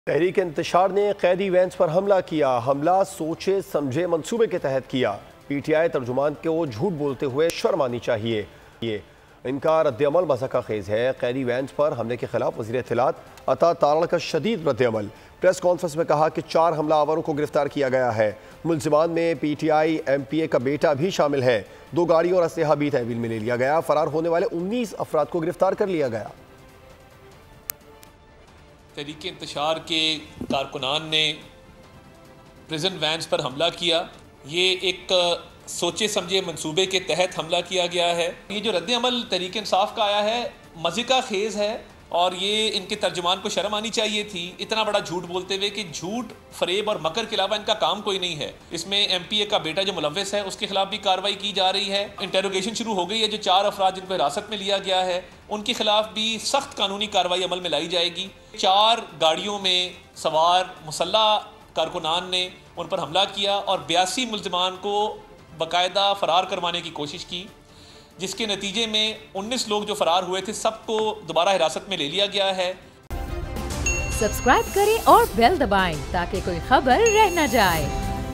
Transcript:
तहरीक इंतशार ने कैदी वैन्स पर हमला किया। हमला सोचे समझे मंसूबे के तहत किया। पीटीआई तर्जुमान को झूठ बोलते हुए शर्म आनी चाहिए। ये इनका रद्दअमल मज़ाक़ खेज़ है। कैदी वैन्स पर हमले के खिलाफ वज़ीर इत्तलात अता तारड़ का शदीद रद्दअमल। प्रेस कॉन्फ्रेंस में कहा कि 4 हमलावरों को गिरफ्तार किया गया है। मुल्ज़िमान में PTI MPA का बेटा भी शामिल है। 2 गाड़ी और असलहा भी तहवील में ले लिया गया। फरार होने वाले 19 अफराद को गिरफ्तार कर लिया गया। तहरीक इंतशार के कारकुनान ने प्रिजन वैन्स पर हमला किया। ये एक सोचे समझे मंसूबे के तहत हमला किया गया है। ये जो रद्द-ए-अमल तहरीक इंसाफ का आया है मज़ाक़ खेज़ है और ये इनके तर्जुमान को शर्म आनी चाहिए थी इतना बड़ा झूठ बोलते हुए कि झूठ, फरेब और मकर के अलावा इनका काम कोई नहीं है। इसमें MPA का बेटा जो मुलव्विस है उसके खिलाफ भी कार्रवाई की जा रही है। इंटेरोगेशन शुरू हो गई है। जो 4 अफराद जिनको हिरासत में लिया गया है उनके खिलाफ भी सख्त कानूनी कार्रवाई अमल में लाई जाएगी। 4 गाड़ियों में सवार मुसल्लह कारकुनान ने उन पर हमला किया और 82 मुल्ज़िमान को बाकायदा फरार करवाने की कोशिश की, जिसके नतीजे में 19 लोग जो फरार हुए थे सबको दोबारा हिरासत में ले लिया गया है। सब्सक्राइब करें और बेल दबाएं ताकि कोई खबर रह न जाए।